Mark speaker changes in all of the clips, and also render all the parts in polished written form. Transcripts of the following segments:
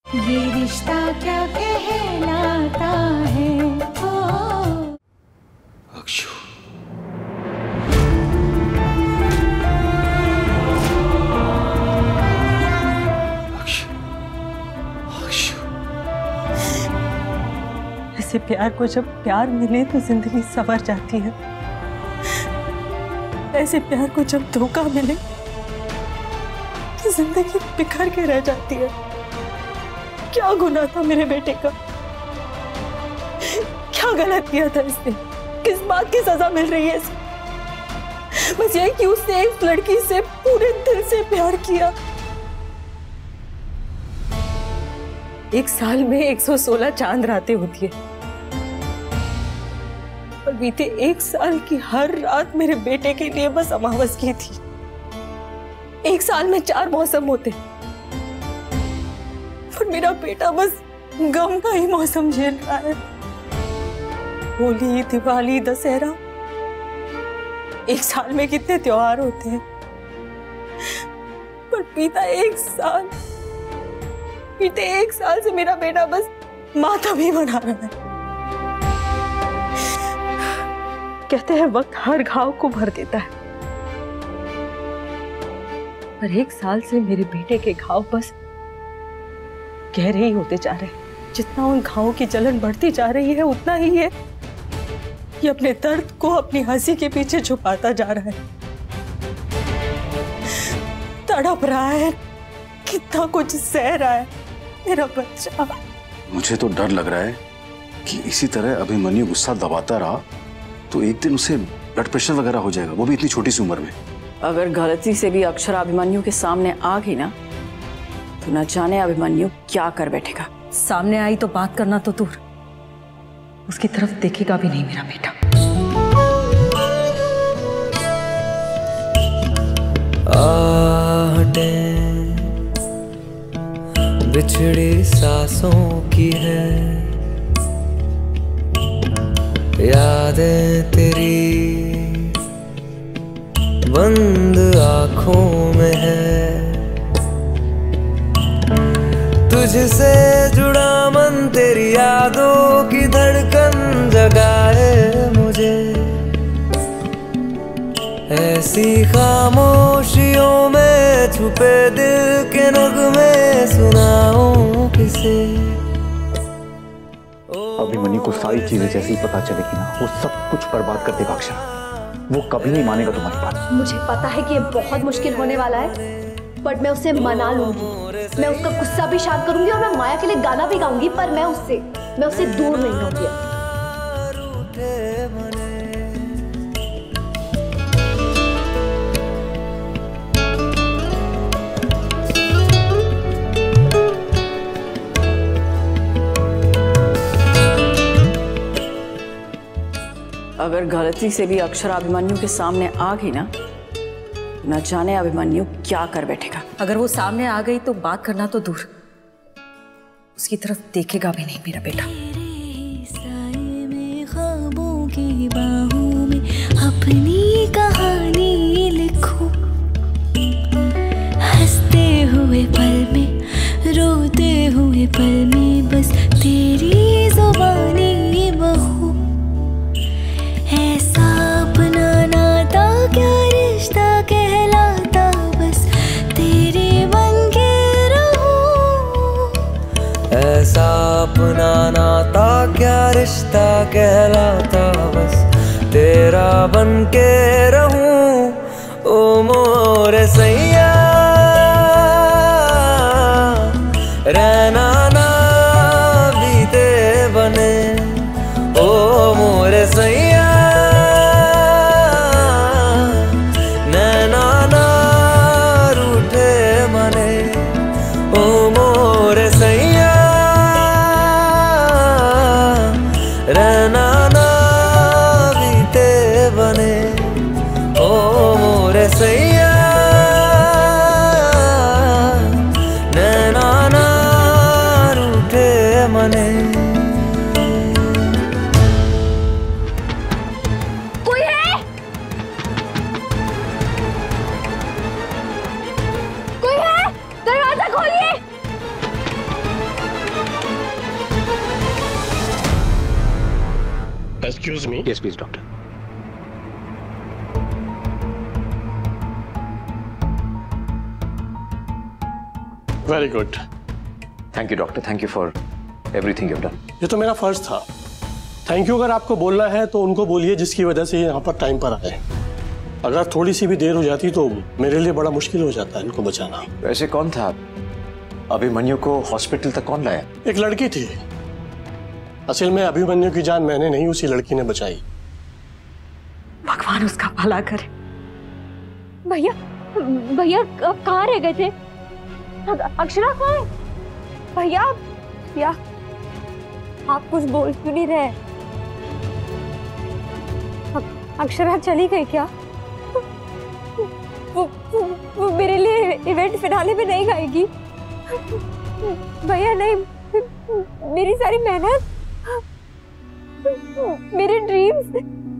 Speaker 1: ये रिश्ता क्या कहलाता है। ओ
Speaker 2: अक्षु,
Speaker 3: ऐसे प्यार को जब प्यार मिले तो जिंदगी संवर जाती है, ऐसे प्यार को जब धोखा मिले तो जिंदगी बिखर के रह जाती है। क्या गुनाह था मेरे बेटे का? क्या गलत किया था इसने? किस बात की सजा मिल रही है इसे? बस ये कि उसने एक लड़की से पूरे दिल से प्यार किया। एक साल में 116 चांद रातें होती है और बीते एक साल की हर रात मेरे बेटे के लिए बस अमावस की थी। एक साल में 4 मौसम होते और मेरा बेटा बस गम का ही मौसम झेल रहा है। होली, दिवाली, दशहरा, एक साल में कितने त्योहार होते हैं, पर बीते एक साल से मेरा बेटा बस मातम ही मना रहा है। कहते हैं वक्त हर घाव को भर देता है, पर एक साल से मेरे बेटे के घाव बस गहरे ही होते जा रहे हैं। जितना उन घावों की जलन बढ़ती जा रही है उतना ही ये अपने दर्द को अपनी हंसी के पीछे छुपाता जा रहा है। तड़प रहा है, कितना कुछ सह रहा है मेरा बच्चा।
Speaker 2: मुझे तो डर लग रहा है कि इसी तरह अभिमन्यु गुस्सा दबाता रहा तो एक दिन उसे ब्लड प्रेशर वगैरह हो जाएगा, वो भी इतनी छोटी सी उम्र में।
Speaker 4: अगर गलती से भी अक्षरा अभिमन्यु के सामने आ गई ना तो न जाने अभिमन्यु क्या कर बैठेगा।
Speaker 3: सामने आई तो बात करना तो दूर, उसकी तरफ देखेगा भी नहीं मेरा बेटा।
Speaker 5: आहटें बिछड़ी सांसों की है, यादें तेरी बंद आँखों में है। तुझसे जुड़ा मन तेरी यादों की धड़कन जगाए मुझे। ऐसी खामोशियों में छुपे दिल के नगमे सुनाऊं किसे।
Speaker 6: अभिमन्यु को सारी चीजें जैसे ही पता चलेगी ना, वो सब कुछ बर्बाद कर देगा अक्षरा। वो कभी नहीं मानेगा तुम्हारी बात।
Speaker 7: मुझे पता है कि ये बहुत मुश्किल होने वाला है, बट मैं उसे मना लूंगी। मैं उसका गुस्सा भी शांत करूंगी और मैं माया के लिए गाना भी गाऊंगी, पर मैं उससे दूर नहीं होंगी।
Speaker 4: अगर गलती से भी अक्षरा अभिमन्यु के सामने आ गई ना न जाने अभिमन्यु क्या कर बैठेगा।
Speaker 3: अगर वो सामने आ गई तो बात करना तो दूर, उसकी तरफ देखेगा भी नहीं मेरा बेटा।
Speaker 1: ख्वाबों की बाहों में अपनी कहानी लिखूं, हंसते हुए पल में, रोते हुए पल में, बस तेरी जुबानी बहू। ऐसा अपना नाता क्या रिश्ता कहलाता, बस तेरे बन के रहूं।
Speaker 5: ऐसा अपना नाता क्या रिश्ता कहलाता, बस तेरा बन के रहूं। ओ मोरे सैया रहना ना बीते बने। ओ मोरे सैया रहना ना बीते बने। ओ मोरे सैया नैना ना रूठे मने।
Speaker 7: कोई है? कोई है? दरवाजा खोलिए।
Speaker 8: Excuse me.
Speaker 9: Yes please doctor.
Speaker 8: Very good.
Speaker 9: Thank you doctor, thank you for everything you have done.
Speaker 8: ये तो मेरा फर्ज था। थैंक यू अगर आपको बोलना है तो उनको बोलिए जिसकी वजह से यहाँ पर टाइम पर आए। अगर थोड़ी सी भी देर हो जाती तो मेरे लिए बड़ा मुश्किल हो जाता है इनको बचाना।
Speaker 9: वैसे कौन था अभिमन्यु को हॉस्पिटल तक कौन लाया?
Speaker 8: एक लड़की थी। असल में अभिमन्यु की जान मैंने नहीं, उसी लड़की ने बचाई।
Speaker 3: भगवान उसका भला करे।
Speaker 7: भैया भैया अब कहाँ रह गए थे? अक्षरा कहाँ है? भैया आप कुछ बोल क्यों नहीं रहे? अक्षरा चली गई क्या? वो मेरे लिए इवेंट फिनाले में नहीं गाएगी? भैया नहीं, मेरी सारी मेहनत, मेरे ड्रीम्स,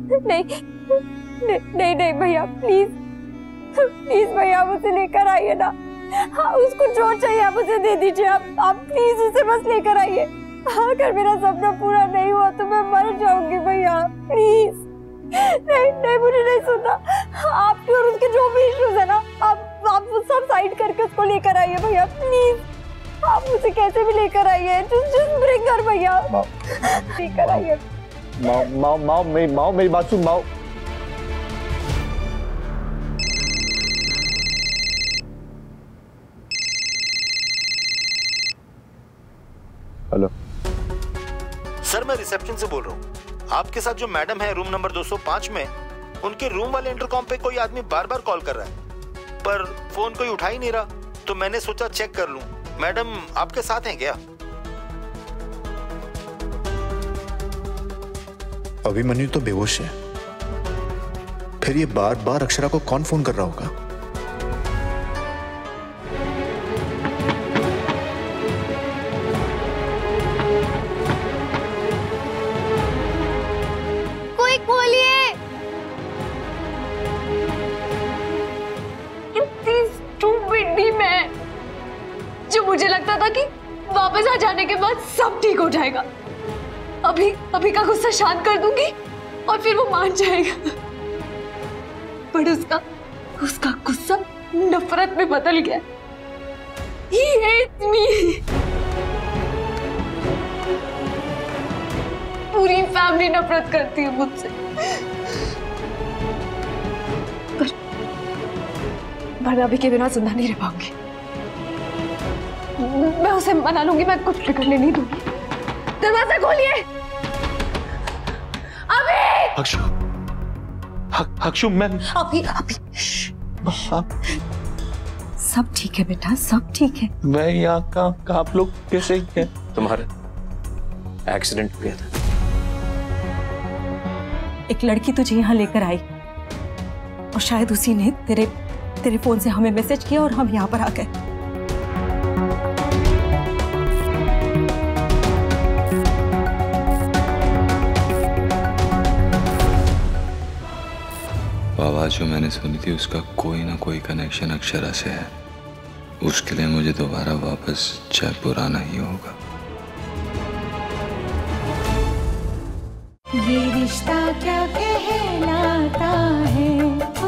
Speaker 7: नहीं भैया प्लीज भैया मुझे लेकर आइए ना। हाँ, उसको जो चाहिए आप उसे दे दीजिए। आप प्लीज उसे बस लेकर आइए। अगर मेरा सपना पूरा नहीं हुआ तो मैं मर जाऊंगी भैया, प्लीज। नहीं मुझे नहीं सुनना। आपके और उसके जो भी इश्यूज है ना, आप सब साइड करके उसको लेकर आइए भैया, प्लीज। आप मुझे कैसे भी लेकर आइए, just bring her भैया, लेकर आइए।
Speaker 6: माओ मेरी बात सुन माओ। हेलो
Speaker 10: सर, मैं रिसेप्शन से बोल रहा हूँ। आपके साथ जो मैडम है रूम नंबर 205 में, उनके रूम वाले इंटरकॉम पे कोई आदमी बार बार कॉल कर रहा है, पर फोन कोई उठा ही नहीं रहा, तो मैंने सोचा चेक कर लूं। मैडम आपके साथ हैं क्या?
Speaker 11: अभिमन्यु तो बेहोश है, फिर ये बार बार अक्षरा को कौन फोन कर रहा होगा?
Speaker 7: कोई खोलिए। मैं जो मुझे लगता था कि वापस आ जाने के बाद सब ठीक हो जाएगा, अभी का गुस्सा शांत कर दूंगी और फिर वो मान जाएगा, पर उसका गुस्सा नफरत में बदल गया। He hates me। पूरी फैमिली नफरत करती है मुझसे, पर मैं अभी के बिना जिंदा नहीं रह पाऊंगी। मैं उसे मना लूंगी, मैं कुछ बिगड़ने नहीं दूंगी। दरवाजा खोलिए। अभी
Speaker 11: अक्षु मैम,
Speaker 3: अभी सब ठीक है बेटा, सब ठीक है।
Speaker 11: मैं यहाँ का आप लोग कैसे हैं?
Speaker 9: तुम्हारा एक्सीडेंट हो गया था।
Speaker 3: एक लड़की तुझे यहाँ लेकर आई और शायद उसी ने तेरे फोन से हमें मैसेज किया और हम यहाँ पर आ गए।
Speaker 12: आवाज जो मैंने सुनी थी उसका कोई ना कोई कनेक्शन अक्षरा से है। उसके लिए मुझे दोबारा वापस जयपुर आना ही होगा।
Speaker 1: ये रिश्ता क्या कहलाता है।